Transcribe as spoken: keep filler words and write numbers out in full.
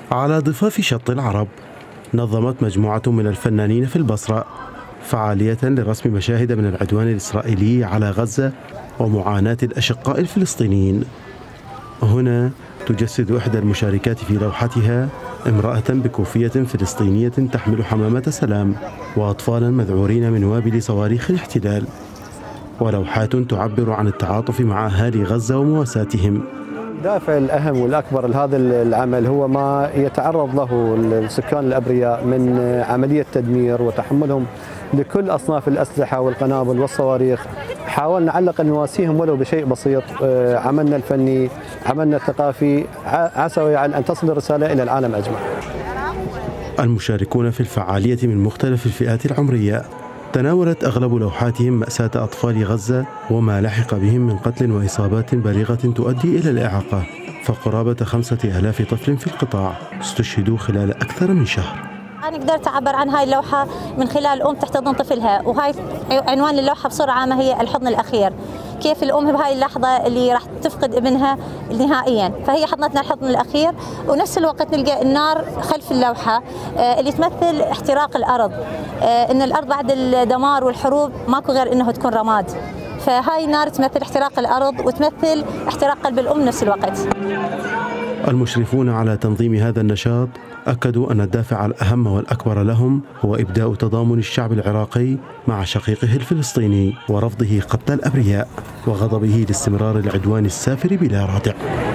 على ضفاف شط العرب نظمت مجموعة من الفنانين في البصرة فعالية لرسم مشاهد من العدوان الإسرائيلي على غزة ومعاناة الأشقاء الفلسطينيين. هنا تجسد إحدى المشاركات في لوحتها امرأة بكوفية فلسطينية تحمل حمامة سلام وأطفالا مذعورين من وابل صواريخ الاحتلال، ولوحات تعبر عن التعاطف مع أهالي غزة ومواساتهم. الدافع الأهم والأكبر لهذا العمل هو ما يتعرض له السكان الأبرياء من عملية تدمير وتحملهم لكل أصناف الأسلحة والقنابل والصواريخ. حاولنا نعلق نواسيهم ولو بشيء بسيط. عملنا الفني، عملنا الثقافي، عسى ويعل أن تصل الرسالة إلى العالم أجمع. المشاركون في الفعالية من مختلف الفئات العمرية تناولت أغلب لوحاتهم مأساة أطفال غزة وما لحق بهم من قتل وإصابات بالغة تؤدي إلى الإعاقة، فقرابة خمسة آلاف طفل في القطاع استشهدوا خلال أكثر من شهر. أنا قدرت أعبر عن هاي اللوحة من خلال أم تحتضن طفلها، وهاي عنوان اللوحة بصورة عامة هي الحضن الأخير. كيف الأم بهاي اللحظة اللي راح تفقد ابنها نهائيا، فهي حضنتنا الحضن الأخير، ونفس الوقت نلقى النار خلف اللوحة اللي تمثل احتراق الأرض، إن الأرض بعد الدمار والحروب ماكو غير إنه تكون رماد، فهاي النار تمثل احتراق الأرض وتمثل احتراق قلب الأم نفس الوقت. المشرفون على تنظيم هذا النشاط أكدوا أن الدافع الأهم والأكبر لهم هو إبداء تضامن الشعب العراقي مع شقيقه الفلسطيني ورفضه قتل الأبرياء وغضبه لاستمرار العدوان السافر بلا رادع.